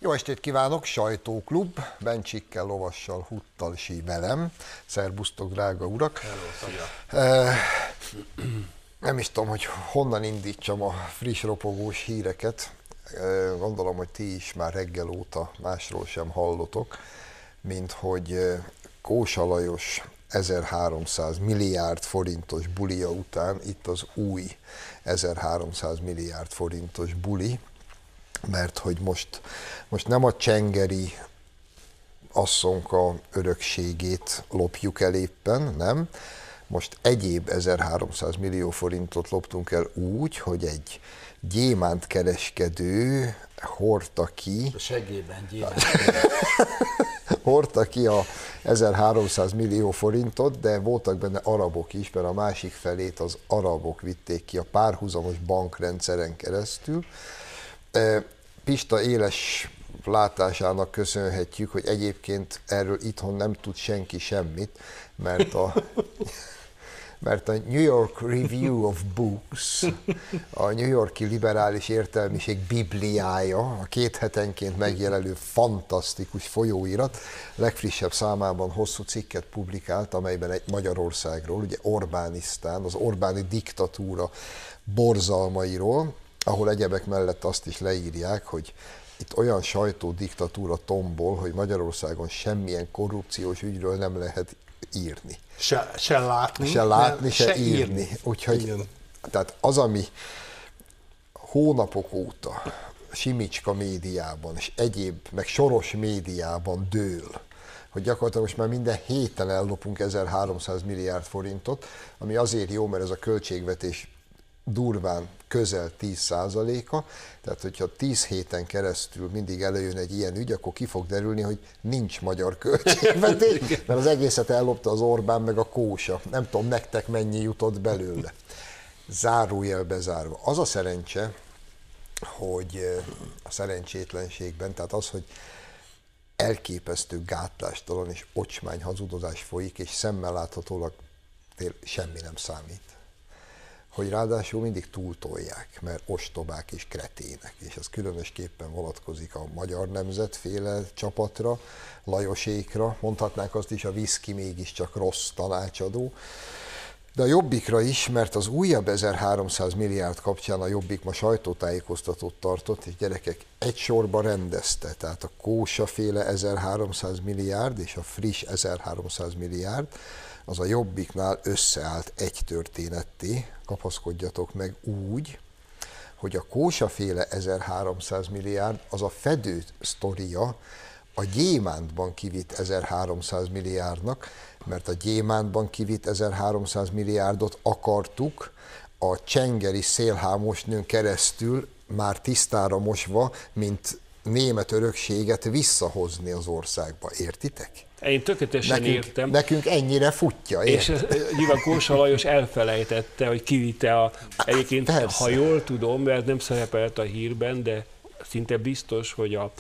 Jó estét kívánok, Sajtóklub, Bencsikkel, Lovassal, Huttal, velem. Szerbusztok, drága urak! Hello, Nem is tudom, hogy honnan indítsam a friss ropogós híreket. Gondolom, hogy ti is már reggel óta másról sem hallotok, mint hogy Kósa Lajos 1300 milliárd forintos bulia után itt az új 1300 milliárd forintos buli, mert hogy most nem a csengeri asszonka örökségét lopjuk el éppen, nem. Most egyéb 1300 millió forintot loptunk el úgy, hogy egy gyémántkereskedő hordta ki... A segében gyémánt. hordta ki a 1300 millió forintot, de voltak benne arabok is, mert a másik felét az arabok vitték ki a párhuzamos bankrendszeren keresztül. Pista éles látásának köszönhetjük, hogy egyébként erről itthon nem tud senki semmit, mert a New York Review of Books, a New York-i liberális értelmiség bibliája, a 2 hetenként megjelenő fantasztikus folyóirat, legfrissebb számában hosszú cikket publikált, amelyben egy Magyarországról, ugye Orbánisztán, az Orbáni diktatúra borzalmairól, ahol egyebek mellett azt is leírják, hogy itt olyan sajtódiktatúra tombol, hogy Magyarországon semmilyen korrupciós ügyről nem lehet írni. Se látni, se írni. Úgyhogy tehát az, ami hónapok óta Simicska médiában és egyéb, meg Soros médiában dől, hogy gyakorlatilag most már minden héten ellopunk 1300 milliárd forintot, ami azért jó, mert ez a költségvetés durván közel 10%-a, tehát hogyha 10 héten keresztül mindig előjön egy ilyen ügy, akkor ki fog derülni, hogy nincs magyar költségvetés, mert az egészet ellopta az Orbán meg a Kósa. Nem tudom, nektek mennyi jutott belőle. Zárójel bezárva. Az a szerencse, hogy a szerencsétlenségben, tehát az, hogy elképesztő gátlástalan és ocsmány hazudozás folyik, és szemmel láthatólag semmi nem számít. Hogy ráadásul mindig túltolják, mert ostobák és kretének, és ez különösképpen vonatkozik a Magyar Nemzetféle csapatra, Lajosékra, mondhatnánk azt is, a Viszki mégiscsak rossz tanácsadó, de a Jobbikra is, mert az újabb 1300 milliárd kapcsán a Jobbik ma sajtótájékoztatót tartott, és gyerekek egy sorba rendezte, tehát a Kósa-féle 1300 milliárd és a friss 1300 milliárd, az a Jobbiknál összeállt egy történetté, kapaszkodjatok meg úgy, hogy a Kósa-féle 1300 milliárd az a fedő sztoria a gyémántban kivitt 1300 milliárdnak, mert a gyémántban kivitt 1300 milliárdot akartuk a csengeri szélhámosnőn keresztül már tisztára mosva, mint német örökséget visszahozni az országba. Értitek? Én tökéletesen értem. Nekünk ennyire futja, és nyilván Kósa Lajos elfelejtette, hogy kivitte egyébként, persze. Ha jól tudom, mert nem szerepelt a hírben, de szinte biztos, hogy a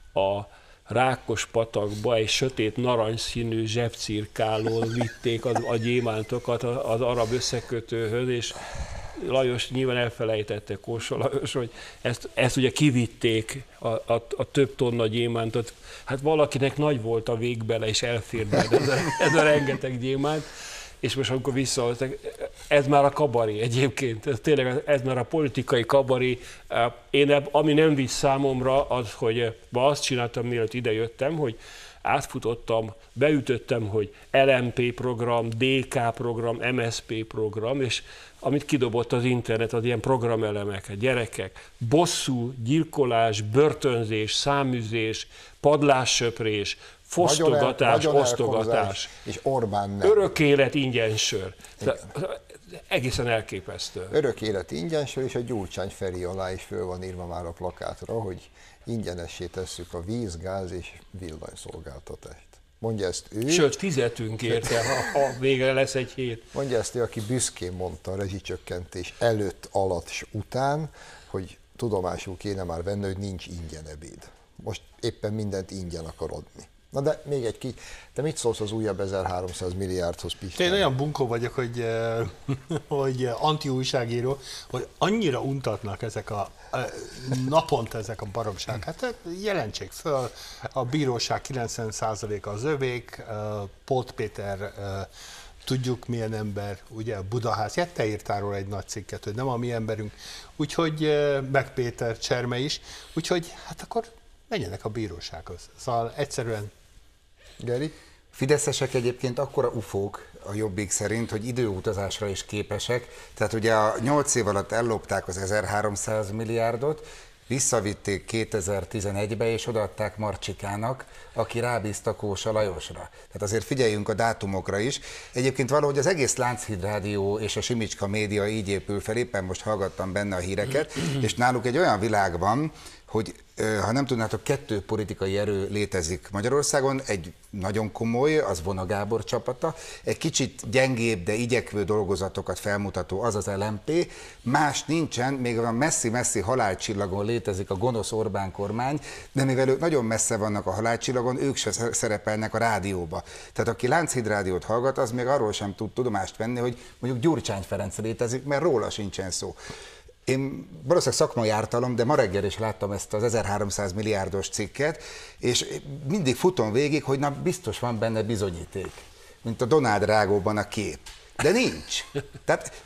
Rákospatakba egy sötét narancsszínű zsebcirkálón vitték a gyémántokat az arab összekötőhöz, és Lajos nyilván elfelejtette, Kósa Lajos, hogy ezt ugye kivitték, a több tonna gyémántot. Hát valakinek nagy volt a végbele, és elfért ez a rengeteg gyémánt, és most amikor visszahozták, ez már a kabari egyébként, ez már a politikai kabari. Ami nem visz számomra, az, hogy ma azt csináltam, mielőtt idejöttem, hogy átfutottam, beütöttem, hogy LMP program, DK program, MSP program, és amit kidobott az internet, az ilyen programelemeket, gyerekek, bosszú, gyilkolás, börtönzés, száműzés, padlássöprés, fosztogatás, osztogatás. És Orbán nem. Örök élet, ingyen sör. Egészen elképesztő. Örök élet, ingyen sör, és a Gyurcsány Feri alá is föl van írva már a plakátra, hogy ingyenessé tesszük a víz, gáz és villanyszolgáltatást. Mondja ezt ő. Sőt, fizetünk érte, ha végre lesz egy hét. Mondja ezt ő, aki büszkén mondta a rezsicsökkentés előtt, alatt és után, hogy tudomásul kéne már venni, hogy nincs ingyen ebéd. Most éppen mindent ingyen akar adni. Na de még egy kicsit, te mit szólsz az újabb 1300 milliárdhoz, Pistán? Én olyan bunkó vagyok, hogy anti-újságíró, hogy annyira untatnak ezek naponta ezek a baromság. Hát jelentsék föl, a bíróság 90%-a az övék, Pót Péter, tudjuk milyen ember, ugye Budaház, te írtál róla egy nagy cikket, hogy nem a mi emberünk, úgyhogy meg Péter Cserme is, úgyhogy hát akkor menjenek a bírósághoz. Szóval egyszerűen. Geri? Fideszesek egyébként akkora ufók a Jobbik szerint, hogy időutazásra is képesek. Tehát ugye a 8 év alatt ellopták az 1300 milliárdot, visszavitték 2011-be, és odaadták Marcsikának, aki rábízta Kósa Lajosra. Tehát azért figyeljünk a dátumokra is. Egyébként valahogy az egész Lánchíd Rádió és a Simicska média így épül fel, éppen most hallgattam benne a híreket, és náluk egy olyan világ van, hogy ha nem tudnátok, 2 politikai erő létezik Magyarországon, egy nagyon komoly, az Vona Gábor csapata, egy kicsit gyengébb, de igyekvő dolgozatokat felmutató, az az LMP, más nincsen, még a messzi-messzi halálcsillagon létezik a gonosz Orbán kormány, de mivel ők nagyon messze vannak a halálcsillagon, ők se szerepelnek a rádióba. Tehát aki Lánchíd Rádiót hallgat, az még arról sem tud tudomást venni, hogy mondjuk Gyurcsány Ferenc létezik, mert róla sincsen szó. Én valószínűleg szakmai ártalom, de ma reggel is láttam ezt az 1300 milliárdos cikket, és mindig futom végig, hogy na biztos van benne bizonyíték, mint a Donald Rágóban a kép. De nincs. Tehát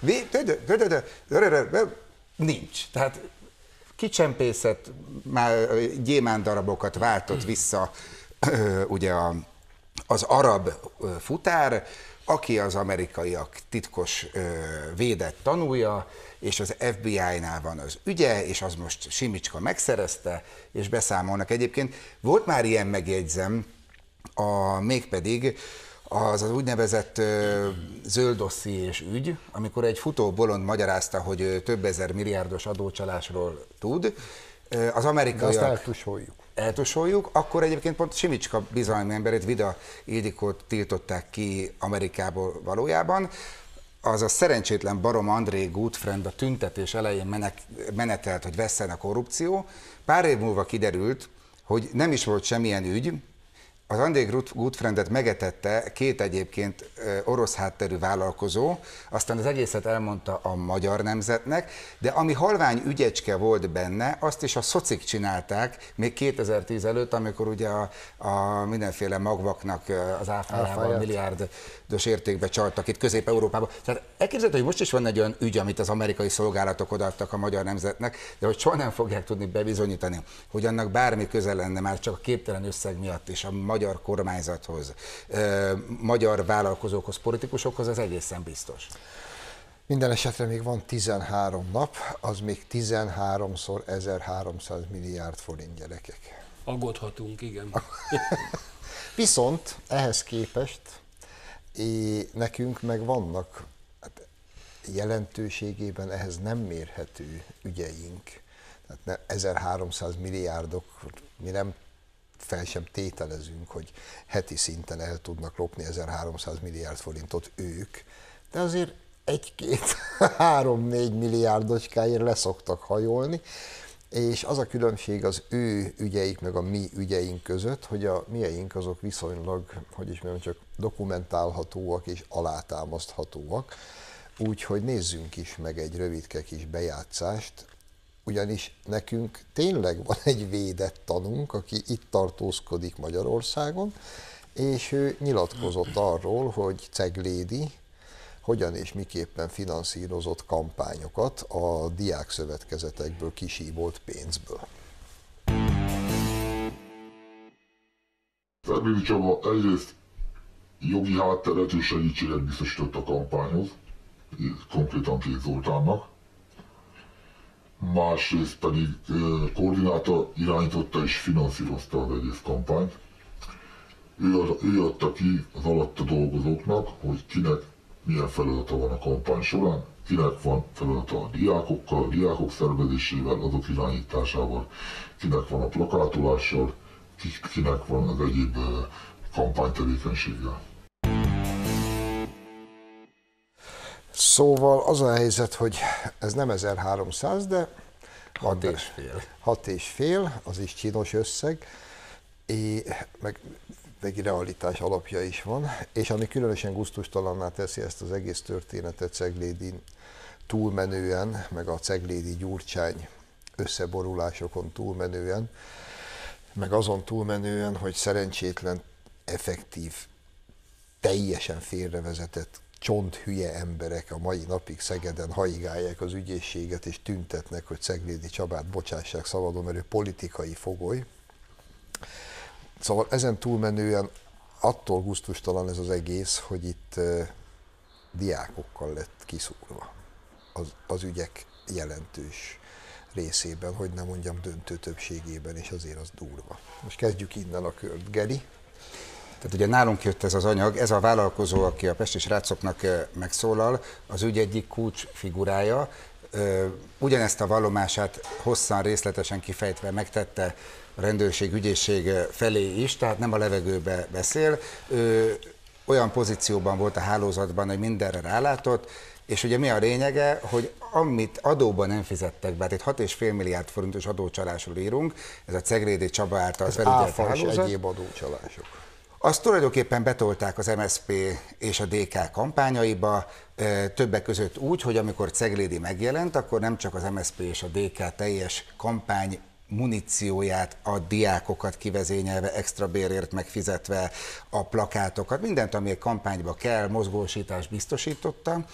nincs. Tehát kicsempészet, már gyémántdarabokat váltott vissza ugye az arab futár, aki az amerikaiak titkos védett tanúja, és az FBI-nál van az ügye, és az most Simicska megszerezte, és beszámolnak. Egyébként volt már ilyen, megjegyzem, mégpedig az úgynevezett zöld dossziés ügy, amikor egy futó bolond magyarázta, hogy több ezer milliárdos adócsalásról tud. Az amerikaiak... eltusoljuk, akkor egyébként pont Simicska bizalmi emberét, Vida Ildikót tiltották ki Amerikából valójában. Az a szerencsétlen barom André Gutfriend a tüntetés elején menetelt, hogy vesszen a korrupció. Pár év múlva kiderült, hogy nem is volt semmilyen ügy. Az André Gutfriendet megetette 2 egyébként orosz hátterű vállalkozó, aztán az egészet elmondta a Magyar Nemzetnek, de ami halvány ügyecske volt benne, azt is a szocik csinálták még 2010 előtt, amikor ugye a mindenféle magvaknak az áfájával milliárdos értékbe csaltak itt Közép-Európában. Tehát elképzelhető, hogy most is van egy olyan ügy, amit az amerikai szolgálatok odaadtak a Magyar Nemzetnek, de hogy soha nem fogják tudni bebizonyítani, hogy annak bármi köze lenne már csak a képtelen összeg miatt is a magyar kormányzathoz, magyar vállalkozókhoz, politikusokhoz, az egészen biztos. Minden esetre még van 13 nap, az még 13-szor 1300 milliárd forint, gyerekek. Aggódhatunk, igen. Viszont ehhez képest nekünk meg vannak jelentőségében ehhez nem mérhető ügyeink. Tehát 1300 milliárdok, mi nem fel sem tételezünk, hogy heti szinten el tudnak lopni 1300 milliárd forintot ők, de azért 1-2-3-4 milliárdocskáért leszoktak hajolni, és az a különbség az ő ügyeik meg a mi ügyeink között, hogy a mieink azok viszonylag, hogy is mondjam, csak dokumentálhatóak és alátámaszthatóak, úgyhogy nézzünk is meg egy rövidke kis bejátszást, ugyanis nekünk tényleg van egy védett tanunk, aki itt tartózkodik Magyarországon, és ő nyilatkozott arról, hogy Ceglédi hogyan és miképpen finanszírozott kampányokat a diákszövetkezetekből kisívolt pénzből. Ceglédi Csaba egyrészt jogi hátteret és segítséget biztosított a kampányhoz, konkrétan Két Zoltánnak. Másrészt pedig koordinálta, irányította és finanszírozta az egész kampányt. Ő adta ki az alatta dolgozóknak, hogy kinek milyen feladata van a kampány során, kinek van feladata a diákokkal, a diákok szervezésével, azok irányításával, kinek van a plakátolással, kinek van az egyéb kampánytevékenységgel. Szóval az a helyzet, hogy ez nem 1300, de 6,5. 6,5, az is csinos összeg, meg egy realitás alapja is van, és ami különösen gusztustalanná teszi ezt az egész történetet Ceglédin túlmenően, meg a Ceglédi Gyurcsány összeborulásokon túlmenően, meg azon túlmenően, hogy szerencsétlen, effektív, teljesen félrevezetett, csonthülye emberek a mai napig Szegeden haigálják az ügyészséget és tüntetnek, hogy Ceglédi Csabát bocsássák szabadon, mert ő politikai fogoly. Szóval ezen túlmenően attól gusztustalan ez az egész, hogy itt diákokkal lett kiszúrva az ügyek jelentős részében, hogy nem mondjam döntő többségében, és azért az durva. Most kezdjük innen a kört. Geri? Tehát ugye nálunk jött ez az anyag, ez a vállalkozó, aki a pesti srácoknak megszólal, az ügy egyik kulcsfigurája, ugyanezt a vallomását hosszan, részletesen kifejtve megtette a rendőrség, ügyészség felé is, tehát nem a levegőbe beszél. Olyan pozícióban volt a hálózatban, hogy mindenre rálátott, és ugye mi a lényege, hogy amit adóban nem fizettek be, itt 6,5 milliárd forintos adócsalásról írunk, ez a Ceglédi Csaba által felügyelt hálózat. Egyéb adócsalások. Azt tulajdonképpen betolták az MSZP és a DK kampányaiba, többek között úgy, hogy amikor Ceglédi megjelent, akkor nem csak az MSZP és a DK teljes kampány munícióját, a diákokat kivezényelve, extra bérért megfizetve, a plakátokat, mindent, ami egy kampányba kell, mozgósítást biztosította,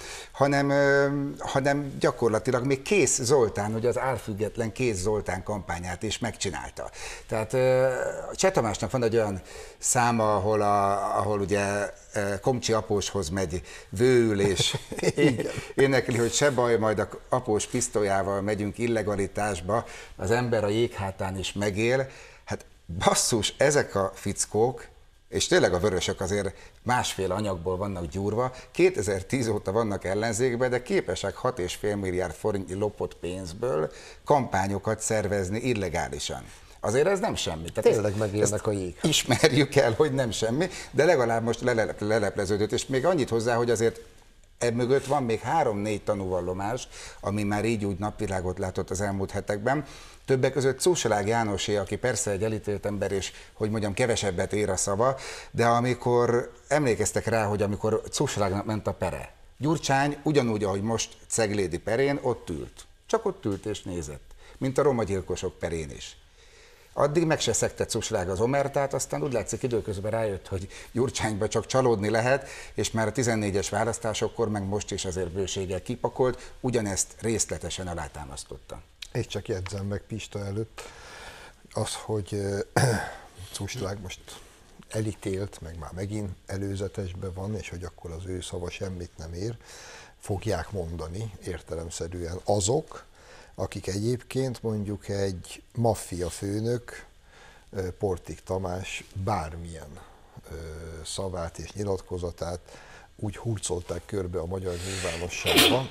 hanem gyakorlatilag még Kész Zoltán, ugye az álfüggetlen Kész Zoltán kampányát is megcsinálta. Tehát Cseh Tamásnak van egy olyan száma, ahol ugye Komcsi Apóshoz megy vőül, és énekli, hogy se baj, majd a Após pisztolyával megyünk illegalitásba, az ember a jéghátán is megél. Hát basszus, ezek a fickók, és tényleg a vörösök azért másfél anyagból vannak gyúrva, 2010 óta vannak ellenzékben, de képesek 6,5 milliárd forintnyi lopott pénzből kampányokat szervezni illegálisan. Azért ez nem semmi. Tehát tényleg megélnek a jég. Ismerjük el, hogy nem semmi, de legalább most lelepleződött, és még annyit hozzá, hogy azért emögött van még 3-4 tanúvallomás, ami már így úgy napvilágot látott az elmúlt hetekben. Többek között Cúsalág Jánosé, aki persze egy elítélt ember, és hogy mondjam, kevesebbet ér a szava, de amikor emlékeztek rá, hogy amikor Cúsalágnak ment a pere, Gyurcsány ugyanúgy, ahogy most Ceglédi perén, ott ült. Csak ott ült és nézett, mint a romagyilkosok perén is. Addig meg se szegte Cúsalág az omertát, aztán úgy látszik időközben rájött, hogy Gyurcsányba csak csalódni lehet, és már a 14-es választásokkor, meg most is azért bőséggel kipakolt, ugyanezt részletesen alátámasztotta. És csak jegyzem meg Pista előtt, az, hogy Cúsalág most elítélt, meg már megint előzetesben van, és hogy akkor az ő szava semmit nem ér, fogják mondani értelemszerűen azok, akik egyébként mondjuk egy maffia főnök, Portik Tamás bármilyen szavát és nyilatkozatát úgy hurcolták körbe a magyar nyilvánosságban,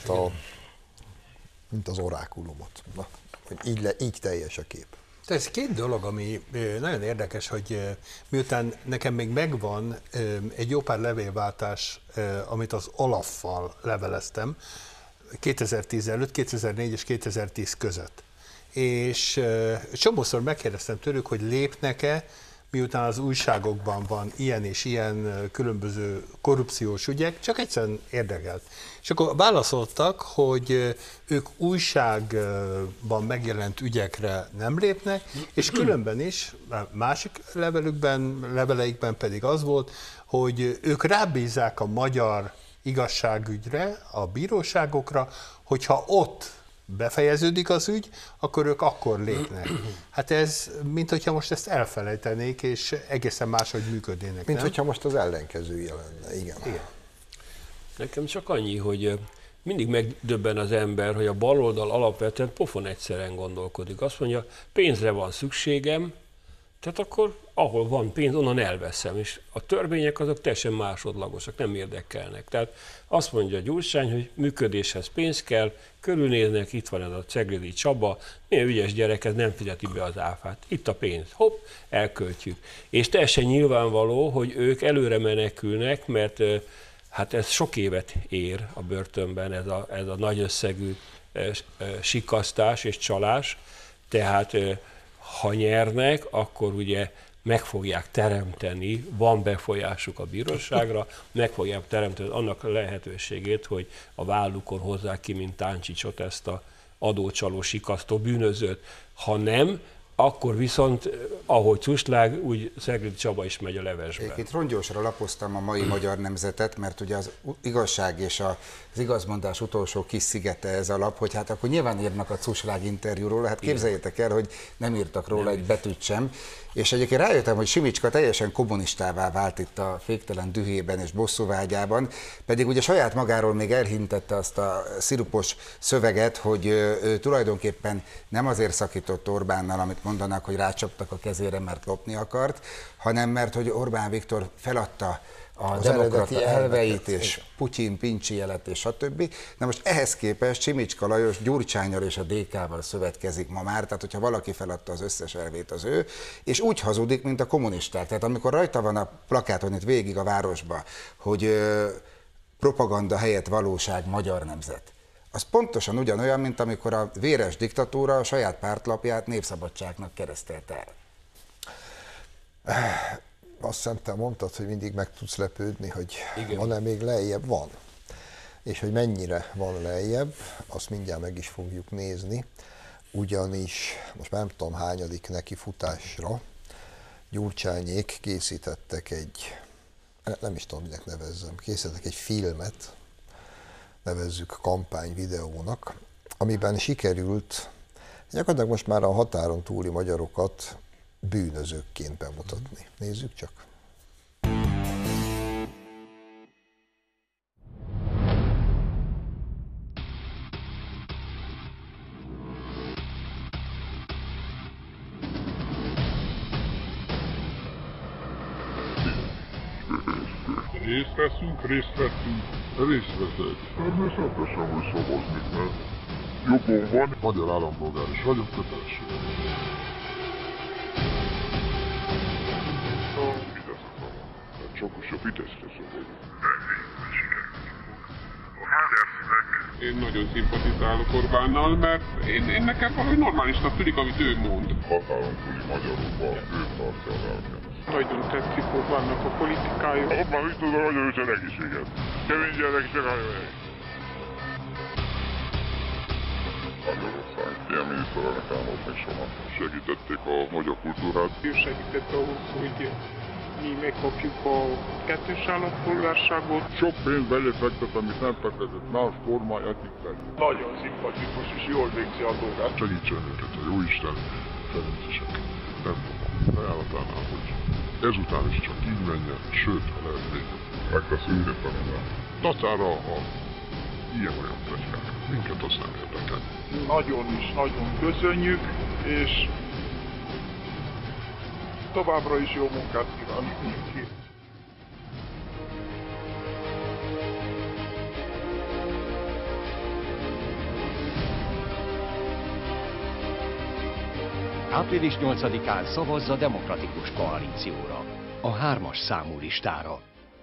mint az orákulumot. Na, hogy így teljes a kép. Ez két dolog, ami nagyon érdekes, hogy miután nekem még megvan egy jó pár levélváltás, amit az Olaffal leveleztem, 2010 előtt, 2004 és 2010 között. És csomószor megkérdeztem tőlük, hogy lépnek-e, miután az újságokban van ilyen és ilyen különböző korrupciós ügyek, csak egyszerűen érdekelt. És akkor válaszoltak, hogy ők újságban megjelent ügyekre nem lépnek, és különben is, másik leveleikben pedig az volt, hogy ők rábízzák a magyar igazságügyre, a bíróságokra, hogyha ott befejeződik az ügy, akkor ők akkor lépnek. Hát ez, mint hogyha most ezt elfelejtenék, és egészen máshogy működnének. Mint hogyha most az ellenkezője lenne, igen. Nekem csak annyi, hogy mindig megdöbben az ember, hogy a baloldal alapvetően pofon egyszerűen gondolkodik. Azt mondja, pénzre van szükségem, tehát akkor ahol van pénz, onnan elveszem, és a törvények azok teljesen másodlagosak, nem érdekelnek. Tehát azt mondja Gyurcsány, hogy működéshez pénz kell, körülnéznek, itt van ez a Ceglédi Csaba, milyen ügyes gyerek, ez nem fizeti be az áfát. Itt a pénz, hopp, elköltjük. És teljesen nyilvánvaló, hogy ők előre menekülnek, mert hát ez sok évet ér a börtönben, ez a nagy összegű sikasztás és csalás, tehát ha nyernek, akkor ugye meg fogják teremteni, van befolyásuk a bíróságra, meg fogják teremteni annak a lehetőségét, hogy a vállukon hozzák ki, mint Táncsicsot, ezt a adócsaló, sikasztó bűnözőt. Ha nem, akkor viszont, ahogy Cuslág, úgy Szegedi Csaba is megy a levesbe. Itt rongyosra lapoztam a mai Magyar Nemzetet, mert ugye az igazság és az igazmondás utolsó kis szigete ez a lap, hogy hát akkor nyilván írnak a Cuslág interjúról, hát képzeljétek el, hogy nem írtak róla egy betűt sem. És egyébként rájöttem, hogy Simicska teljesen kommunistává vált itt a féktelen dühében és bosszúvágyában, pedig ugye saját magáról még elhintette azt a szirupos szöveget, hogy ő tulajdonképpen nem azért szakított Orbánnal, amit mondanak, hogy rácsaptak a kezére, mert lopni akart, hanem mert hogy Orbán Viktor feladta a demokrata elveit, és Putyin pincsi jelet, és stb. Na most ehhez képest Simicska Lajos Gyurcsánnyal és a DK-val szövetkezik ma már, tehát hogyha valaki feladta az összes elvét, az ő, és úgy hazudik, mint a kommunisták. Tehát amikor rajta van a plakáton itt végig a városba, hogy propaganda helyett valóság, magyar nemzet, az pontosan ugyanolyan, mint amikor a véres diktatúra a saját pártlapját Népszabadságnak keresztelte el. Azt hiszem, te mondtad, hogy mindig meg tudsz lepődni, hogy igen, van-e még lejjebb? Van. És hogy mennyire van lejjebb, azt mindjárt meg is fogjuk nézni, ugyanis most már nem tudom hányadik neki futásra Gyurcsányék készítettek egy, nem is tudom, minek nevezzem, készítettek egy filmet, nevezzük kampányvideónak, amiben sikerült gyakorlatilag most már a határon túli magyarokat bűnözőkként bemutatni. Nézzük csak. Részt veszünk, részt vettünk, részt veszek. Természetesen, hogy szavaznék, mert jogom van, magyar állampolgár is vagyok, kötelesség. Csak a Fideszre szavazok. Én nagyon szimpatizálok Orbánnal, mert én nekem valahogy normálisnak tűnik, amit ő mond. Határon túli magyarokban ő tartja a lelket. Nagyon tetszik Orbánnak a politikája. Orbán úgy tudom, hogy ő egészséget. Kemény gyerek, csak nagyon. Magyarország ilyen miniszterelnök álmot még soha. Segítették a magyar kultúrát. Ő segített ahhoz, hogy mi megkapjuk a kettős állampolgárságot. Sok pénzt belefektet, amit nem fektetett más formáját itt fel. Nagyon szimpatikus és jól végzi a dolgát. Segítsen őket a jóisten, ferencesek. Nem tudom, ajánlatánál, hogy ezután is csak így menjen, sőt, ha lehet még. Megteszünk mindent minden. Tacára a ilyen-olyan plegykák. Minket azt nem érdekel. Nagyon is nagyon köszönjük, és továbbra is jó munkát kívánunk neki. Április 8-án szavazz a Demokratikus Koalícióra, a 3-as számú listára.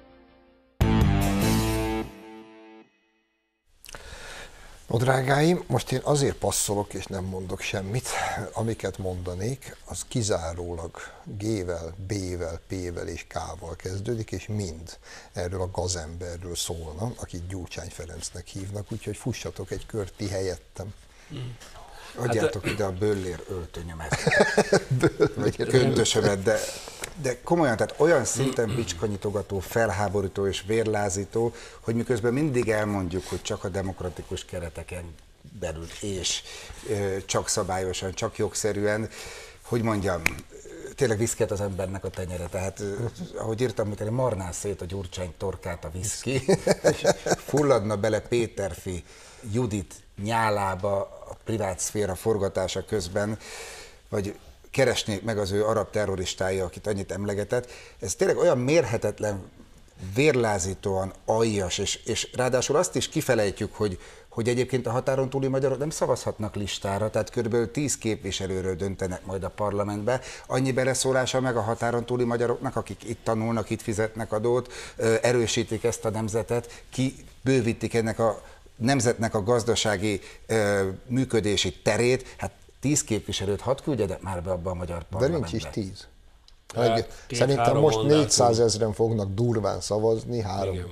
No, drágáim, most én azért passzolok és nem mondok semmit, amiket mondanék, az kizárólag G-vel, B-vel, P-vel és K-val kezdődik, és mind erről a gazemberről szólna, akit Gyurcsány Ferencnek hívnak, úgyhogy fussatok egy kört ti helyettem. Adjátok ide a böllér öltönyömet, vagy köntösömet, de komolyan, tehát olyan szinten bicskanyitogató, felháborító és vérlázító, hogy miközben mindig elmondjuk, hogy csak a demokratikus kereteken belül, és csak szabályosan, csak jogszerűen, hogy mondjam, tényleg viszket az embernek a tenyere, tehát ahogy írtam, mikor marná szét a Gyurcsány torkát a viszki, és fulladna bele Péterfi Judit nyálába a privát szféra forgatása közben, vagy keresnék meg az ő arab terroristái, akit annyit emlegetett. Ez tényleg olyan mérhetetlen, vérlázítóan aljas, és ráadásul azt is kifelejtjük, hogy egyébként a határon túli magyarok nem szavazhatnak listára, tehát kb. 10 képviselőről döntenek majd a parlamentbe. Annyi beleszólása meg a határon túli magyaroknak, akik itt tanulnak, itt fizetnek adót, erősítik ezt a nemzetet, kibővítik ennek a nemzetnek a gazdasági működési terét, hát 10 képviselőt hadd küldjenek már be abba a magyar parlamentbe. De nincs is 10. Szerintem most mandátum. 400 000 fognak durván szavazni,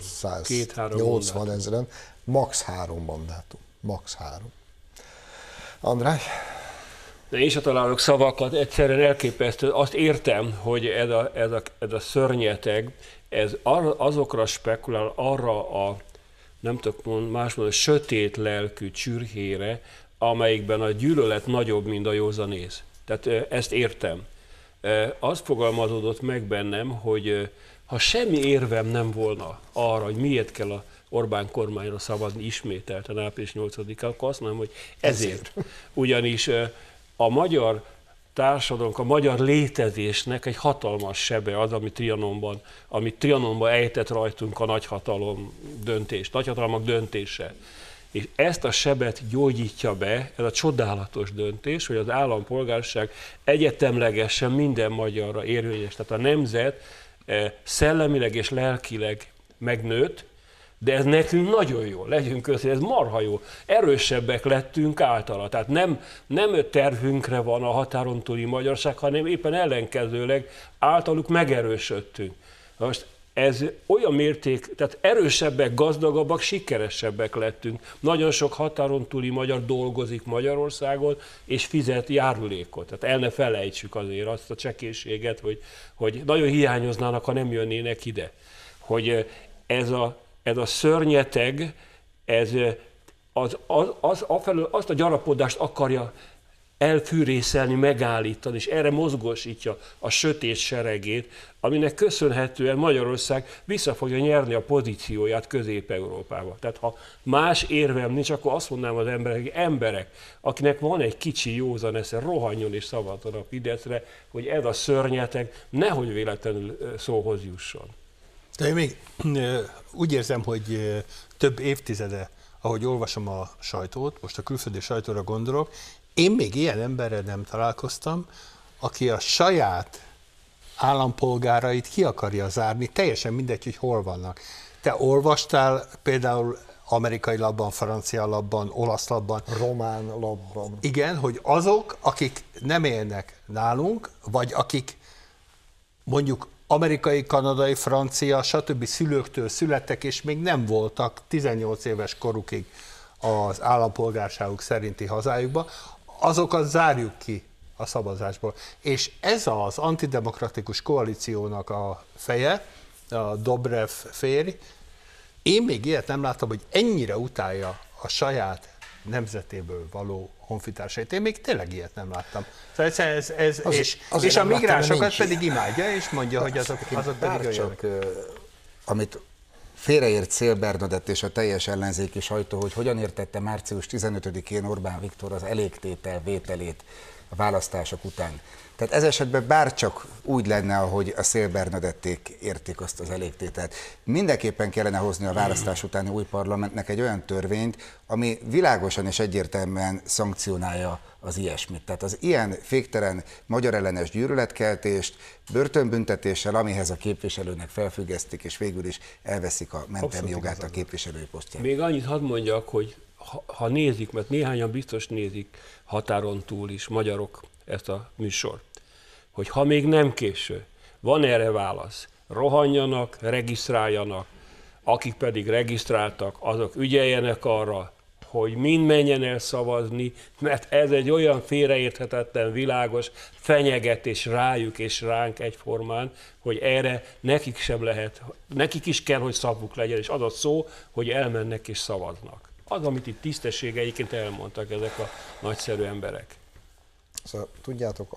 380 000, max. 3 mandátum. Max. 3. András? De én sem találok szavakat, egyszerűen elképesztő. Azt értem, hogy ez a szörnyeteg, ez azokra spekulál, arra a, nem tudok más mondani, sötét lelkű csürhére, amelyikben a gyűlölet nagyobb, mint a józanész. Tehát ezt értem. Az fogalmazódott meg bennem, hogy ha semmi érvem nem volna arra, hogy miért kell a Orbán kormányra szavazni ismételten április 8-án, akkor azt mondom, hogy ezért. Ugyanis a magyar társadalom, a magyar létezésnek egy hatalmas sebe az, amit Trianonban ejtett rajtunk a nagyhatalmak döntése. És ezt a sebet gyógyítja be, ez a csodálatos döntés, hogy az állampolgárság egyetemlegesen minden magyarra érvényes. Tehát a nemzet szellemileg és lelkileg megnőtt, de ez nekünk nagyon jó, legyünk közé, ez marha jó. Erősebbek lettünk általa. Tehát nem tervünkre van a határon túli magyarság, hanem éppen ellenkezőleg általuk megerősödtünk. Most ez olyan mérték, tehát erősebbek, gazdagabbak, sikeresebbek lettünk. Nagyon sok határon túli magyar dolgozik Magyarországon, és fizet járulékot. Tehát el ne felejtsük azért azt a csekélységet, hogy nagyon hiányoznának, ha nem jönnének ide. Hogy ez a szörnyeteg, ez azt a gyarapodást akarja elfűrészelni, megállítani, és erre mozgósítja a sötét seregét, aminek köszönhetően Magyarország vissza fogja nyerni a pozícióját Közép-Európába. Tehát ha más érvem nincs, akkor azt mondanám az emberek, akinek van egy kicsi józan esze, rohanjon és szavazzon a Fideszre, hogy ez a szörnyeteg nehogy véletlenül szóhoz jusson. De én még úgy érzem, hogy több évtizede, ahogy olvasom a sajtót, most a külföldi sajtóra gondolok, én még ilyen emberrel nem találkoztam, aki a saját állampolgárait ki akarja zárni, teljesen mindegy, hogy hol vannak. Te olvastál például amerikai labban, francia labban, olasz labban, román labban. Igen, hogy azok, akik nem élnek nálunk, vagy akik mondjuk amerikai, kanadai, francia, stb. Szülőktől születtek, és még nem voltak 18 éves korukig az állampolgárságuk szerinti hazájukba, azokat zárjuk ki a szavazásból. És ez az antidemokratikus koalíciónak a feje, a Dobrev férj, én még ilyet nem láttam, hogy ennyire utálja a saját nemzetéből való honfitársait. Én még tényleg ilyet nem láttam. És a migránsokat pedig imádja, és mondja, hogy azok pedig olyanok. Amit félreért Szél Bernadett és a teljes ellenzéki sajtó, hogy hogyan értette március 15-én Orbán Viktor az elégtétel vételét a választások után. Tehát ez esetben bárcsak úgy lenne, ahogy a Szél Bernadették értik azt az elégtételt. Mindenképpen kellene hozni a választás utáni új parlamentnek egy olyan törvényt, ami világosan és egyértelműen szankcionálja az ilyesmit. Tehát az ilyen féktelen magyar ellenes gyűlöletkeltést börtönbüntetéssel, amihez a képviselőnek felfüggesztik, és végül is elveszik a mentelmi jogát a képviselői posztját. Még annyit hadd mondjak, hogy ha nézik, mert néhányan biztos nézik határon túl is magyarok ezt a műsort, hogy ha még nem késő, van erre válasz, rohanjanak, regisztráljanak, akik pedig regisztráltak, azok ügyeljenek arra, hogy mind menjen el szavazni, mert ez egy olyan félreérthetetlen, világos fenyegetés rájuk és ránk egyformán, hogy erre nekik sem lehet, nekik is kell, hogy szavuk legyen, és az a szó, hogy elmennek és szavaznak. Az, amit itt tisztességeiként elmondtak ezek a nagyszerű emberek. Szóval tudjátok,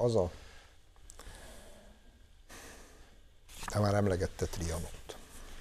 te már emlegette Trianont.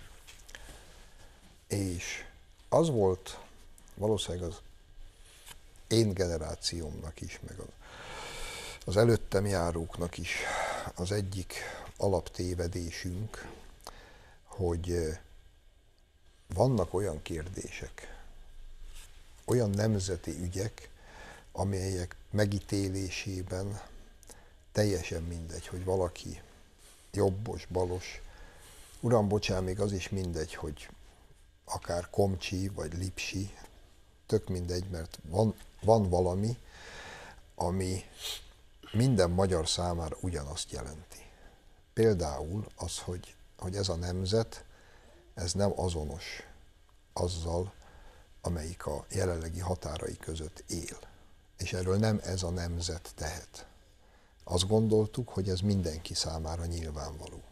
És az volt valószínűleg az én generációmnak is, meg az előttem járóknak is az egyik alaptévedésünk, hogy vannak olyan kérdések, olyan nemzeti ügyek, amelyek megítélésében teljesen mindegy, hogy valaki jobbos, balos. Uram, bocsán, még az is mindegy, hogy akár Komcsi vagy Lipsi, tök mindegy, mert van valami, ami minden magyar számára ugyanazt jelenti. például az, hogy ez a nemzet, ez nem azonos azzal, amelyik a jelenlegi határai között él. És erről nem ez a nemzet tehet. Azt gondoltuk, hogy ez mindenki számára nyilvánvaló.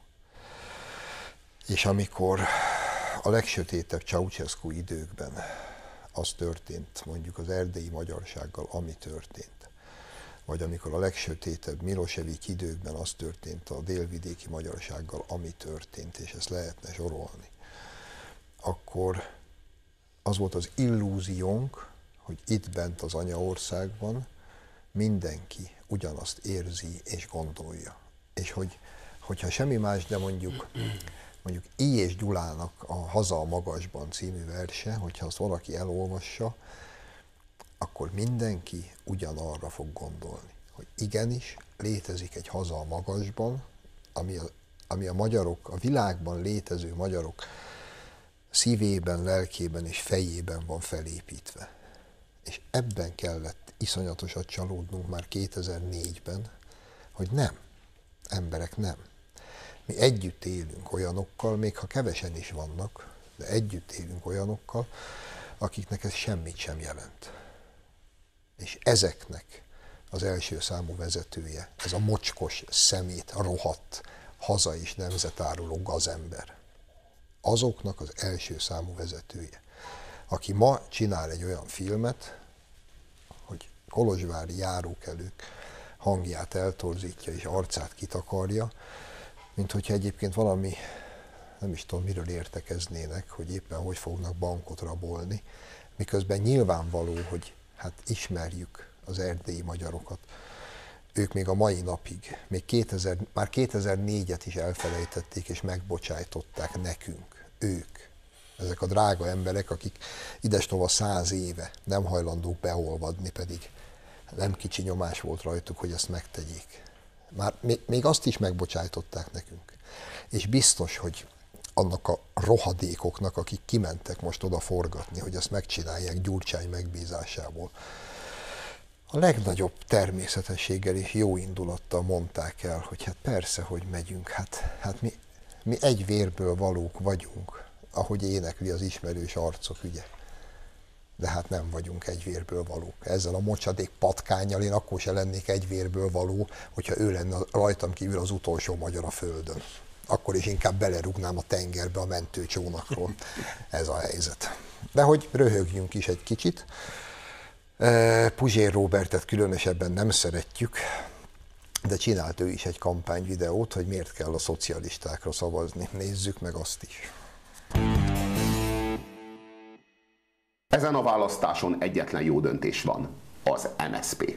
És amikor a legsötétebb Ceausescu időkben az történt, mondjuk az erdélyi magyarsággal, ami történt, vagy amikor a legsötétebb Milosevic időkben az történt a délvidéki magyarsággal, ami történt, és ezt lehetne sorolni, akkor az volt az illúziónk, hogy itt bent az anyaországban mindenki ugyanazt érzi és gondolja. És hogyha semmi más, de mondjuk I. és Gyulának a Haza a magasban című verse, hogyha azt valaki elolvassa, akkor mindenki ugyanarra fog gondolni, hogy igenis létezik egy haza a magasban, ami a magyarok, a világban létező magyarok szívében, lelkében és fejében van felépítve. És ebben kellett iszonyatosat csalódnunk már 2004-ben, hogy nem, emberek nem. Mi együtt élünk olyanokkal, még ha kevesen is vannak, de együtt élünk olyanokkal, akiknek ez semmit sem jelent. És ezeknek az első számú vezetője, ez a mocskos, szemét, rohadt, haza- és nemzetáruló gazember. Azoknak az első számú vezetője, aki ma csinál egy olyan filmet, hogy kolozsvári járókelők hangját eltorzítja és arcát kitakarja, mint hogyha egyébként valami, nem is tudom, miről értekeznének, hogy éppen hogy fognak bankot rabolni, miközben nyilvánvaló, hogy hát ismerjük az erdélyi magyarokat. Ők még a mai napig, már 2004-et is elfelejtették és megbocsájtották nekünk, ők. Ezek a drága emberek, akik idestova 100 éve nem hajlandók beolvadni, pedig nem kicsi nyomás volt rajtuk, hogy ezt megtegyék. Már még azt is megbocsájtották nekünk. És biztos, hogy annak a rohadékoknak, akik kimentek most oda forgatni, hogy ezt megcsinálják Gyurcsány megbízásából, a legnagyobb természetességgel és jó indulattal mondták el, hogy hát persze, hogy megyünk, hát mi egy vérből valók vagyunk, ahogy énekli az ismerős arcok ügye. De hát nem vagyunk egy vérből valók. Ezzel a mocsadék patkánnyal én akkor se lennék egy vérből való, hogyha ő lenne rajtam kívül az utolsó magyar a földön. Akkor is inkább belerúgnám a tengerbe a mentőcsónakról. Ez a helyzet. De hogy röhögjünk is egy kicsit. Puzsér Róbertet különösebben nem szeretjük, de csinált ő is egy kampányvideót, hogy miért kell a szocialistákra szavazni. Nézzük meg azt is. Ezen a választáson egyetlen jó döntés van, az MSZP.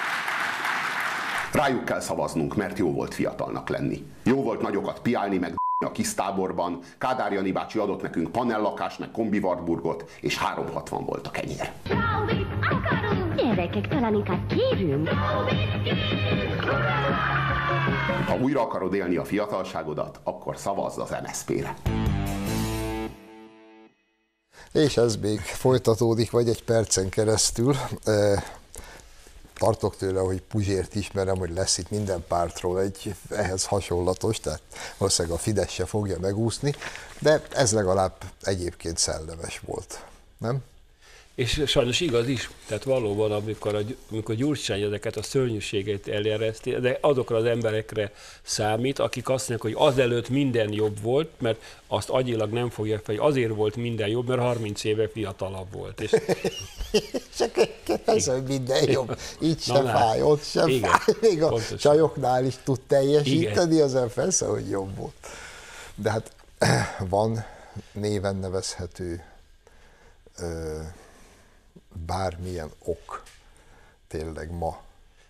Rájuk kell szavaznunk, mert jó volt fiatalnak lenni. Jó volt nagyokat piálni, meg a kis táborban. Kádár Jani bácsi adott nekünk panellakást, meg kombi Wartburgot, és 3,60 volt a kenyér. Gyerekek, talán inkább kérünk. Ha újra akarod élni a fiatalságodat, akkor szavazz az MSZP-re. És ez még folytatódik, vagy egy percen keresztül. Tartok tőle, hogy Puzsért ismerem, hogy lesz itt minden pártról egy ehhez hasonlatos, tehát valószínűleg a Fidesz se fogja megúszni, de ez legalább egyébként szellemes volt, nem? És sajnos igaz is, tehát valóban, amikor Gyurcsány ezeket a szörnyűségeit elereszti, de azokra az emberekre számít, akik azt mondják, hogy azelőtt minden jobb volt, mert azt agyilag nem fogja fel, hogy azért volt minden jobb, mert 30 éve fiatalabb volt. És persze, hogy minden jobb. Így sem fáj, ott sem igen, fáj. Még a pontosan. csajoknál is tud teljesíteni, azért persze, hogy jobb volt. De hát van néven nevezhető bármilyen ok tényleg ma,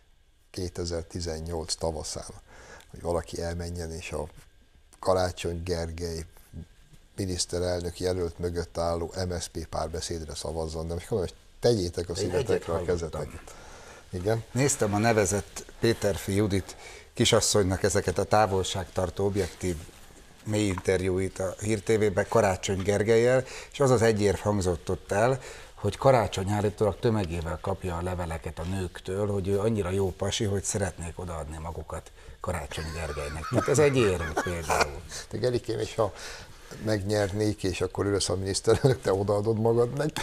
2018 tavaszán, hogy valaki elmenjen és a Karácsony Gergely miniszterelnök jelölt mögött álló MSZP párbeszédre szavazzon, de most mondom, hogy tegyétek a szívetekre a kezeteket. Igen? Néztem a nevezett Péterfi Judit kisasszonynak ezeket a távolságtartó objektív mély interjúit a Hír TV-ben Karácsony Gergellyel, és az egy érv hangzott ott el, hogy Karácsony állítólag tömegével kapja a leveleket a nőktől, hogy ő annyira jó pasi, hogy szeretnék odaadni magukat Karácsony Gergelynek. Tehát ez egy érv például. Te Gerikém, és ha megnyernék, és akkor ő lesz a miniszterelnök, te odaadod magad neki?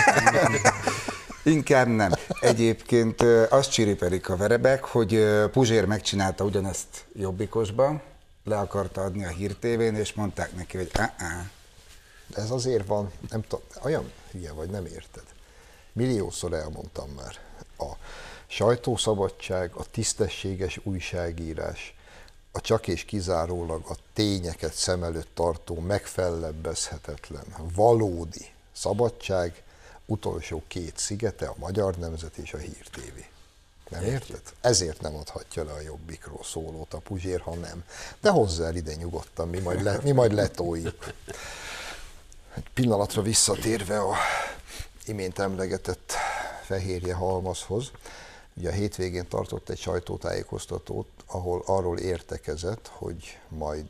Inkább nem. Egyébként azt csiripelik a verebek, hogy Puzsér megcsinálta ugyanezt Jobbikosban, le akarta adni a Hír TV-n, és mondták neki, hogy De ez azért van, nem tudom, olyan hülye vagy, nem érted. Milliószor elmondtam már. A sajtószabadság, a tisztességes újságírás, a csak és kizárólag a tényeket szem előtt tartó, megfellebbezhetetlen, valódi szabadság utolsó két szigete, a Magyar Nemzet és a Hír TV. Nem érted? Ezért nem adhatja le a Jobbikról szólót a Puzsér, ha nem. De hozzá el ide nyugodtan, mi majd letoljuk. Egy pillanatra visszatérve a imént emlegetett Fehérje Halmazhoz, ugye a hétvégén tartott egy sajtótájékoztatót, ahol arról értekezett, hogy majd,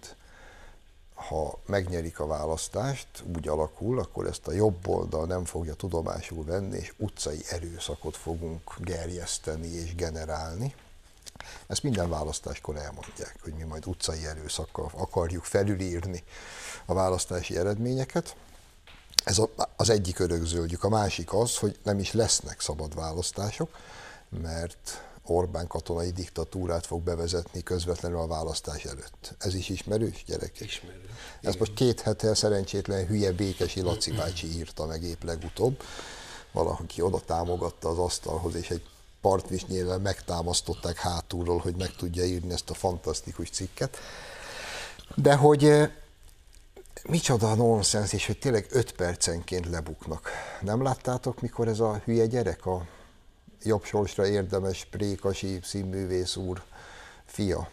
ha megnyerik a választást, úgy alakul, akkor ezt a jobb oldal nem fogja tudomásul venni, és utcai erőszakot fogunk gerjeszteni és generálni. Ezt minden választáskor elmondják, hogy mi majd utcai erőszakkal akarjuk felülírni a választási eredményeket. Ez az egyik örökzöldjük. A másik az, hogy nem is lesznek szabad választások, mert Orbán katonai diktatúrát fog bevezetni közvetlenül a választás előtt. Ez is ismerős, gyerekek? Ismerő. Ez most 2 hete szerencsétlen hülye Békesi Laci bácsi írta meg épp legutóbb. Valaki oda támogatta az asztalhoz, és egy partvisnyével megtámasztották hátulról, hogy meg tudja írni ezt a fantasztikus cikket. De hogy micsoda nonsens, és hogy tényleg 5 percenként lebuknak. Nem láttátok, mikor ez a hülye gyerek, a jobb sorsra érdemes Prékasi színművész úr fia,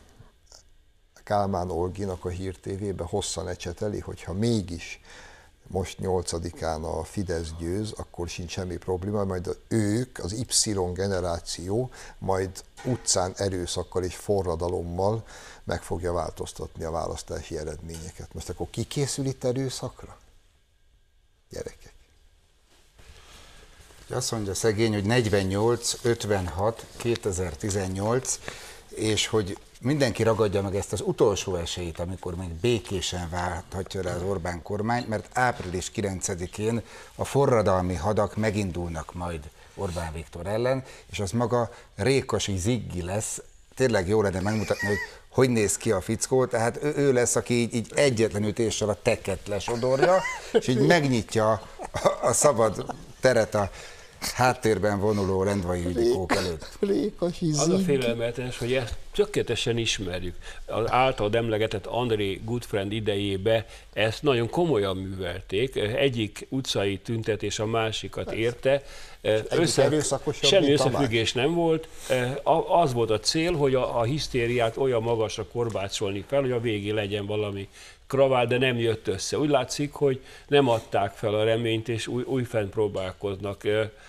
Kálmán Olginak a Hír TV-be hosszan ecseteli, hogyha mégis most 8-án a Fidesz győz, akkor sincs semmi probléma, majd ők, az Y generáció, majd utcán erőszakkal és forradalommal meg fogja változtatni a választási eredményeket. Most akkor ki készül itt erőszakra? Gyerekek. Azt mondja szegény, hogy 48, 56, 2018, és hogy mindenki ragadja meg ezt az utolsó esélyt, amikor még békésen válthatja rá az Orbán kormány, mert április 9-én a forradalmi hadak megindulnak majd Orbán Viktor ellen, és az maga Rékasi Ziggy lesz. Tényleg jó lenne megmutatni, hogy néz ki a fickó, tehát ő lesz, aki így egyetlen ütéssel a teket lesodorja, és így megnyitja a szabad teret a háttérben vonuló Lendvai Ildikók előtt. Az a félelmetes, hogy ezt tökéletesen ismerjük. Az általad emlegetett André Goodfriend idejébe ezt nagyon komolyan művelték. Egyik utcai tüntetés a másikat érte. Semmi összefüggés nem volt. Az volt a cél, hogy a hisztériát olyan magasra korbácsolni fel, hogy a végén legyen valami kravál, de nem jött össze. Úgy látszik, hogy nem adták fel a reményt, és újfent próbálkoznak.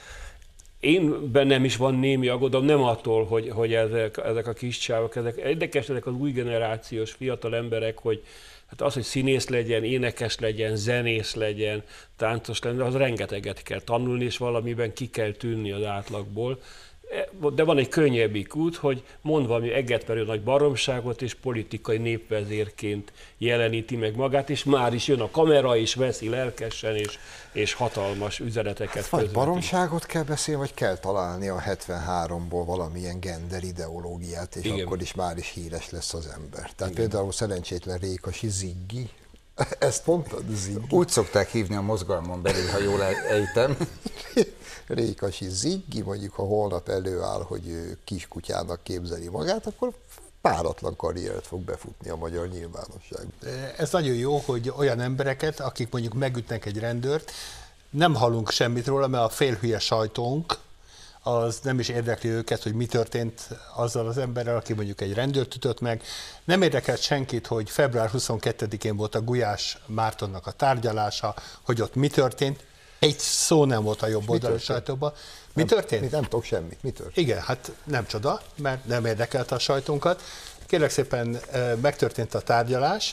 Én bennem is van némi aggodalom, nem attól, hogy ezek a kis csávok, ezek az új generációs fiatal emberek, hogy hát az, hogy színész legyen, énekes legyen, zenész legyen, táncos legyen, az rengeteget kell tanulni, és valamiben ki kell tűnni az átlagból. De van egy könnyebbik út, hogy mond valami egetverő nagy baromságot, és politikai népvezérként jeleníti meg magát, és már is jön a kamera, és veszi lelkesen, és hatalmas üzeneteket közvetít. Vagy baromságot kell beszélni, vagy kell találni a 73-ból valamilyen gender ideológiát, és igen, akkor is már is híres lesz az ember. Tehát igen, például szerencsétlen Rékasi Ziggy, ezt mondtad, Ziggy? Úgy szokták hívni a mozgalmon belül, ha jól ejtem. Rékasi Ziggy, mondjuk ha holnap előáll, hogy ő kiskutyának képzeli magát, akkor páratlan karriert fog befutni a magyar nyilvánosságban. Ez nagyon jó, hogy olyan embereket, akik mondjuk megütnek egy rendőrt, nem hallunk semmit róla, mert a félhülye sajtónk az nem is érdekli őket, hogy mi történt azzal az emberrel, aki mondjuk egy rendőrt ütött meg. Nem érdekelt senkit, hogy február 22-én volt a Gulyás Mártonnak a tárgyalása, hogy ott mi történt. Egy szó nem volt a jobb oldali sajtóban. Mi történt? Nem tudok semmit. Mi történt? Igen, hát nem csoda, mert nem érdekelte a sajtónkat. Kérlek szépen, megtörtént a tárgyalás,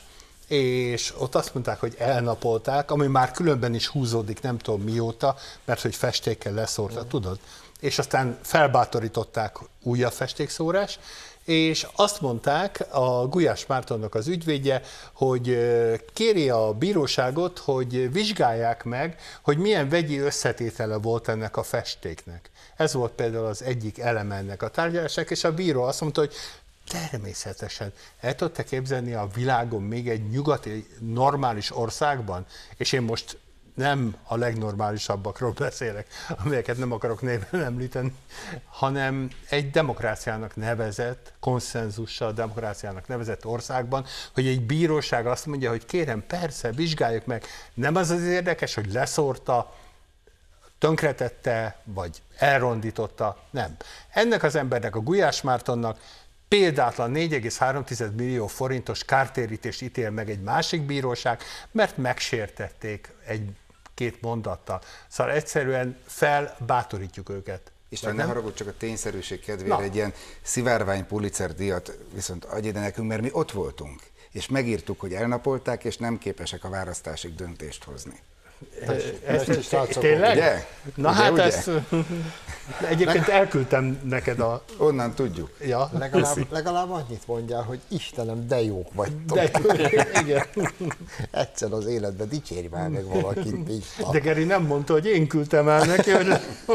és ott azt mondták, hogy elnapolták, ami már különben is húzódik, nem tudom mióta, mert hogy festékkel leszórta, tudod? És aztán felbátorították újabb festékszórás, és azt mondták a Gulyás Mártonnak az ügyvédje, hogy kéri a bíróságot, hogy vizsgálják meg, hogy milyen vegyi összetétele volt ennek a festéknek. Ez volt például az egyik eleme ennek a tárgyalásnak, és a bíró azt mondta, hogy természetesen. El tudta képzelni a világon még egy nyugati normális országban, és én most nem a legnormálisabbakról beszélek, amelyeket nem akarok néven említeni, hanem egy demokráciának nevezett, konszenzussal demokráciának nevezett országban, hogy egy bíróság azt mondja, hogy kérem, persze, vizsgáljuk meg. Nem az az érdekes, hogy leszórta, tönkretette, vagy elrondította, nem. Ennek az embernek, a Gulyás Mártonnak példátlan 4,3 millió forintos kártérítést ítél meg egy másik bíróság, mert megsértették egy-két mondattal. Szóval egyszerűen felbátorítjuk őket. István, ne haragudj, csak a tényszerűség kedvére egy ilyen szivárvány Pulitzer díjat viszont adj ide nekünk, mert mi ott voltunk, és megírtuk, hogy elnapolták, és nem képesek a választásig döntést hozni. Tényleg? Ugye? Na ugye, hát ugye? ezt egyébként elküldtem neked a... Onnan tudjuk. Ja. Legalább annyit mondjál, hogy Istenem, de jók vagytok. Igen. Egyszer az életben dicsérj már meg valakit, Pista. De Geri nem mondta, hogy én küldtem el neki, hogy...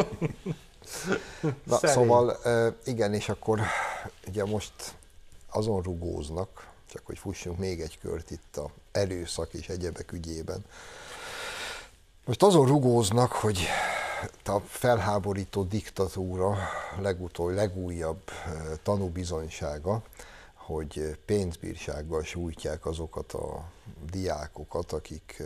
Na, szóval igen, és akkor ugye most azon rugóznak, csak hogy fussunk még egy kört itt a erőszak és egyebek ügyében. Most azon rugóznak, hogy a felháborító diktatúra legújabb tanúbizonysága, hogy pénzbírsággal sújtják azokat a diákokat, akik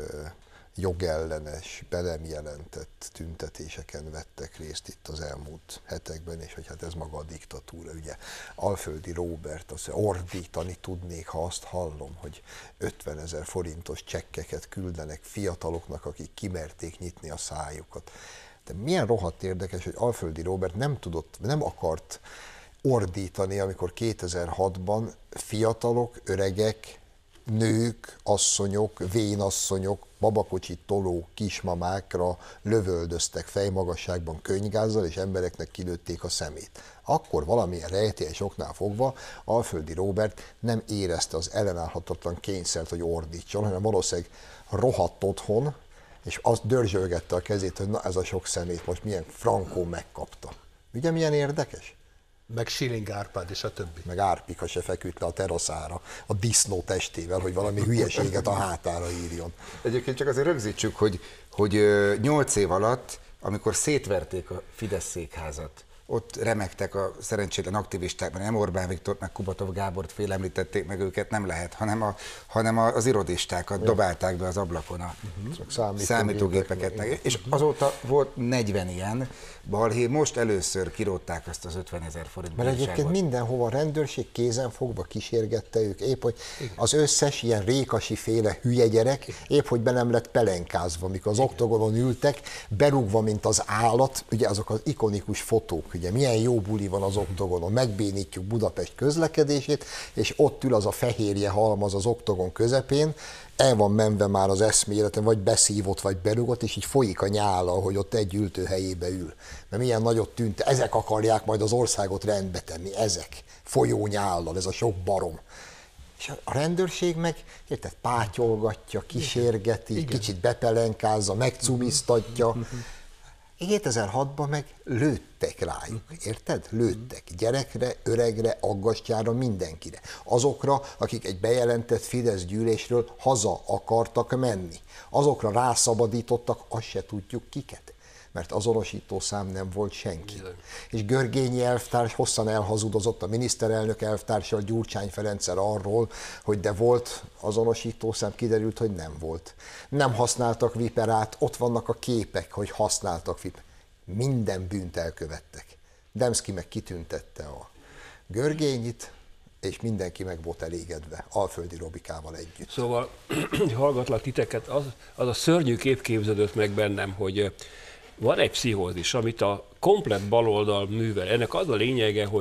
jogellenes, be nem jelentett tüntetéseken vettek részt itt az elmúlt hetekben, és hogy hát ez maga a diktatúra, ugye. Alföldi Róbert azt mondja, ordítani tudnék, ha azt hallom, hogy 50 000 forintos csekkeket küldenek fiataloknak, akik kimerték nyitni a szájukat. De milyen rohadt érdekes, hogy Alföldi Róbert nem akart ordítani, amikor 2006-ban fiatalok, öregek, nők, asszonyok, vénasszonyok, babakocsit toló kismamákra lövöldöztek fejmagasságban könyvgázzal, és embereknek kilőtték a szemét. Akkor valamilyen rejtélyes oknál fogva Alföldi Róbert nem érezte az ellenállhatatlan kényszert, hogy ordítson, hanem valószínűleg rohadt otthon, és azt dörzsölgette a kezét, hogy na ez a sok szemét most milyen frankó megkapta. Ugye milyen érdekes? Meg Schilling Árpád és a többi. Meg Árpika se feküdt le a teraszára a disznó testével, hogy valami hülyeséget a hátára írjon. Egyébként csak azért rögzítsük, hogy 8 év alatt, amikor szétverték a Fidesz székházat, ott remektek a szerencsétlen aktivisták, mert nem Orbán Viktort, meg Kubatov Gábort félemlítették, meg őket nem lehet, hanem az irodistákat dobálták be az ablakon a számítógépeket. És azóta volt 40 ilyen balhé, most először kirótták azt az 50 000 forint Mert egyébként mindenhova a rendőrség kézen fogva kísérgette ők, épp hogy az összes ilyen Rékasi féle hülye gyerek, épp hogy be nem lett pelenkázva, mikor az oktogonon ültek, berúgva, mint az állat, ugye azok az ikonikus fotók, ugye milyen jó buli van az oktogonon, megbénítjuk Budapest közlekedését, és ott ül az a fehérje halmaz az oktogon közepén, el van menve már az eszméleten, vagy beszívott, vagy berúgott, és így folyik a nyála, hogy ott egy ültőhelyébe ül. Mert milyen nagyot tűnt, ezek akarják majd az országot rendbe tenni, ezek, folyó nyállal, ez a sok barom. És a rendőrség meg, érted, pátyolgatja, kísérgeti, kicsit bepelenkázza, megcumiztatja. 2006-ban meg lőttek rájuk, érted? Lőttek gyerekre, öregre, aggastyára, mindenkire. Azokra, akik egy bejelentett Fidesz gyűlésről haza akartak menni. Azokra rászabadítottak, azt se tudjuk kiket, mert azonosító szám nem volt senki. És Görgényi elvtárs hosszan elhazudozott a miniszterelnök elvtárssal, Gyurcsány Ferenccel arról, hogy de volt azonosító szám, kiderült, hogy nem volt. Nem használtak viperát, ott vannak a képek, hogy használtak viperát. Minden bűnt elkövettek. Demszky meg kitüntette a Görgényit, és mindenki meg volt elégedve, Alföldi Robikával együtt. Szóval, hallgatlak titeket, az a szörnyű kép képződött meg bennem, hogy van egy pszichózis, amit a komplett baloldal művel. Ennek az a lényege, hogy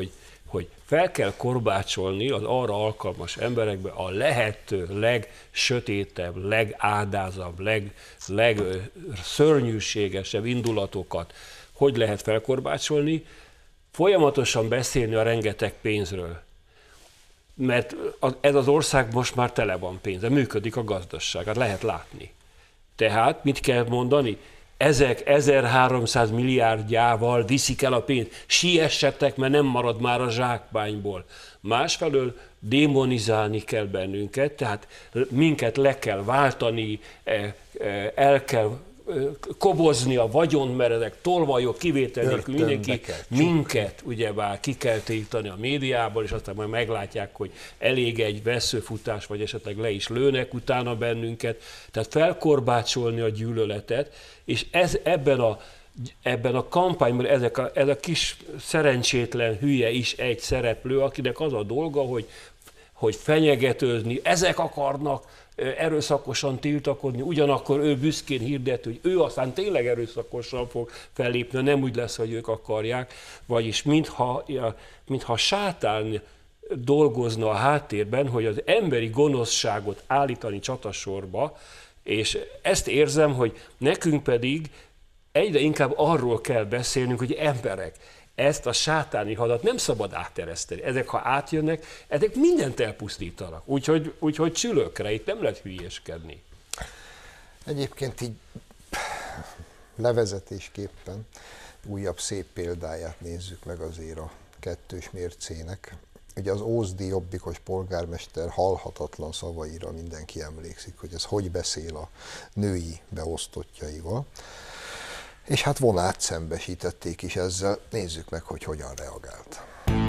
hogy fel kell korbácsolni az arra alkalmas emberekbe a lehető legsötétebb, legádázabb, legszörnyűségesebb indulatokat. Hogy lehet felkorbácsolni? Folyamatosan beszélni a rengeteg pénzről. Mert ez az ország most már tele van pénze, működik a gazdaság, hát lehet látni. Tehát mit kell mondani? Ezek 1300 milliárdjával viszik el a pénzt. Siessetek, mert nem marad már a zsákmányból. Másfelől démonizálni kell bennünket, tehát minket le kell váltani, el kell kobozni a vagyon, mert ezek tolvajok, kivétel nélkül mindenki minket ugyebár ki kell tiltani a médiából, és aztán majd meglátják, hogy elég egy vesszőfutás, vagy esetleg le is lőnek utána bennünket. Tehát felkorbácsolni a gyűlöletet, és ebben a kampányban ez a kis szerencsétlen hülye is egy szereplő, akinek az a dolga, hogy fenyegetőzni, ezek akarnak erőszakosan tiltakozni, ugyanakkor ő büszkén hirdet, hogy ő aztán tényleg erőszakosan fog fellépni, nem úgy lesz, hogy ők akarják, vagyis mintha sátán dolgozna a háttérben, hogy az emberi gonoszságot állítani csatasorba, és ezt érzem, hogy nekünk pedig egyre inkább arról kell beszélnünk, hogy emberek, ezt a sátáni hadat nem szabad áttereszteni. Ezek, ha átjönnek, ezek mindent elpusztítanak. Úgyhogy csülökre, itt nem lehet hülyéskedni. Egyébként így levezetésképpen újabb szép példáját nézzük meg azért a kettős mércének. Ugye az ózdi jobbikos polgármester halhatatlan szavaira mindenki emlékszik, hogy ez hogy beszél a női beosztottjaival. És hát vonát szembesítették is ezzel. Nézzük meg, hogy hogyan reagált.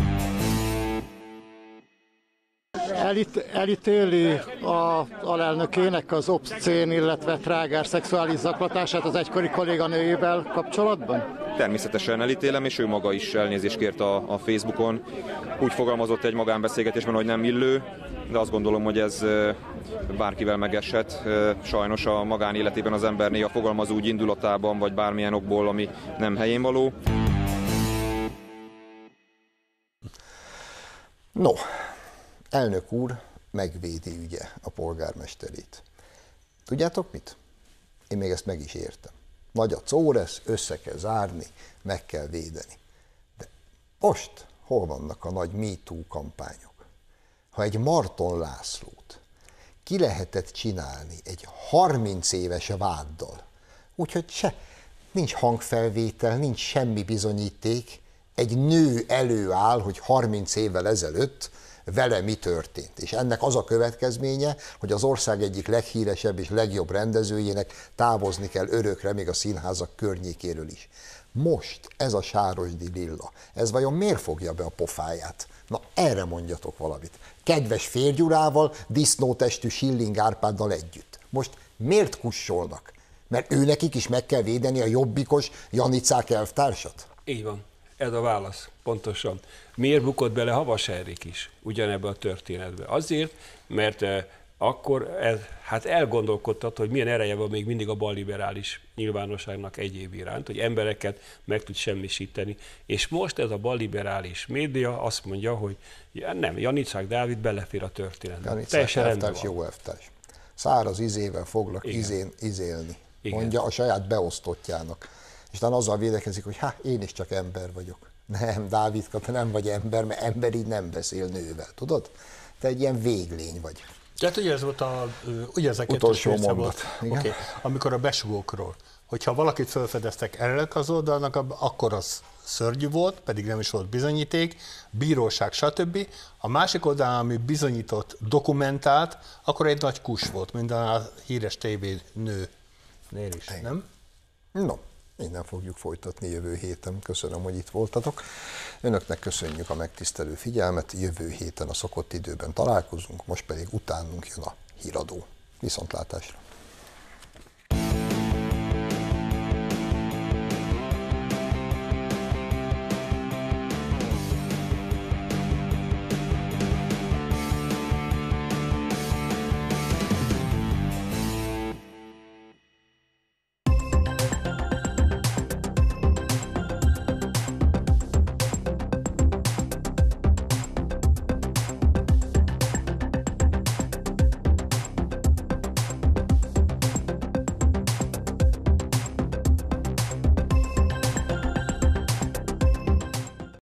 Elítéli az alelnökének az obszcén, illetve trágár szexuális zaklatását az egykori kolléganőjével kapcsolatban? Természetesen elítélem, és ő maga is elnézést kért a Facebookon. Úgy fogalmazott egy magánbeszélgetésben, hogy nem illő, de azt gondolom, hogy ez bárkivel megeshet. Sajnos a magánéletében az ember néha fogalmaz úgy indulatában, vagy bármilyen okból, ami nem helyén való. No, elnök úr megvédi ugye a polgármesterét. Tudjátok mit? Én még ezt meg is értem. Nagy a córesz, össze kell zárni, meg kell védeni. De most hol vannak a nagy MeToo kampányok? Ha egy Marton Lászlót ki lehetett csinálni egy 30 éves váddal, úgyhogy nincs hangfelvétel, nincs semmi bizonyíték, egy nő előáll, hogy 30 évvel ezelőtt vele mi történt. És ennek az a következménye, hogy az ország egyik leghíresebb és legjobb rendezőjének távozni kell örökre, még a színházak környékéről is. Most ez a Sárosdi Lilla, ez vajon miért fogja be a pofáját? Na erre mondjatok valamit. Kedves Férgyurával, disznótestű Schilling Árpáddal együtt. Most miért kussolnak? Mert őnekik is meg kell védeni a jobbikos Janicák elvtársat? Így van. Ez a válasz, pontosan. Miért bukott bele Havas Henrik is ugyanebben a történetbe? Azért, mert akkor hát elgondolkodtat, hogy milyen ereje van még mindig a balliberális nyilvánosságnak egyéb iránt, hogy embereket meg tud semmisíteni. És most ez a balliberális média azt mondja, hogy nem, Janicák Dávid belefér a történetbe. Janicák elvtárs jó elvtárs. Száraz izével foglak izélni, mondja a saját beosztottjának. És talán azzal védekezik, hogy én is csak ember vagyok. Nem, Dávidka, te nem vagy ember, mert ember így nem beszél nővel, tudod? Te egy ilyen véglény vagy. Tehát ugye ez volt ugye ez a utolsó mondat. Okay. Amikor a besugókról, hogyha valakit felfedeztek ennek az oldalnak, akkor az szörnyű volt, pedig nem is volt bizonyíték, bíróság, stb. A másik oldalon, ami bizonyított, dokumentált, akkor egy nagy kus volt, mint a híres tévénőnél is, nem? No. Innen fogjuk folytatni jövő héten. Köszönöm, hogy itt voltatok. Önöknek köszönjük a megtisztelő figyelmet. Jövő héten a szokott időben találkozunk, most pedig utánunk jön a híradó. Viszontlátásra!